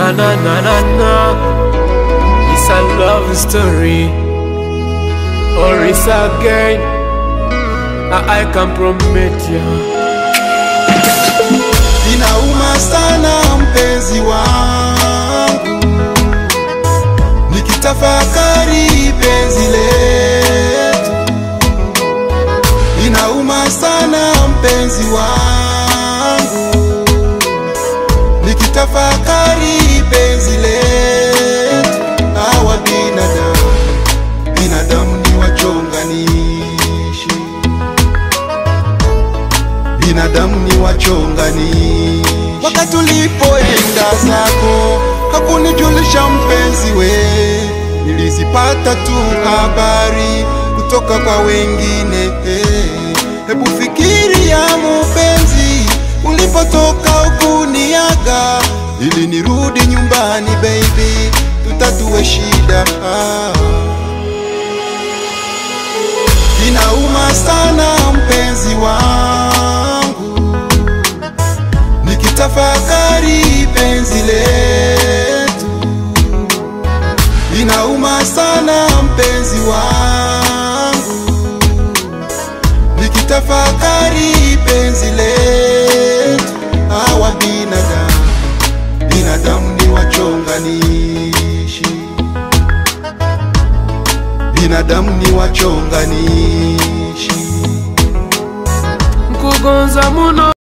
Na na na na na. It's a love story, or it's a game. I can promise you. Inauma sana mpenzi wangu, nikitafakari penzi letu. Inauma sana mpenzi wangu, nikitafakari penzi letu. Hawa binadamu ni wachonganishi, binadamu ni wachonganishi. Wakati ulipoenda zako hakunijulisha mpenzi we, nilizipata tu habari kutoka kwa wengine. Hebu fikiria mpenzi, ulipotoka ukuniaga ili nirudi nyumbani baby, tutatue shida. Inauma sana mpenzi wangu, nikitafakari penzi letu. Inauma sana mpenzi wangu, nikitafakari penzi letu. Hawa binadamu ni wachonganishi, binadamu ni wachonganishi. Nkugonza muno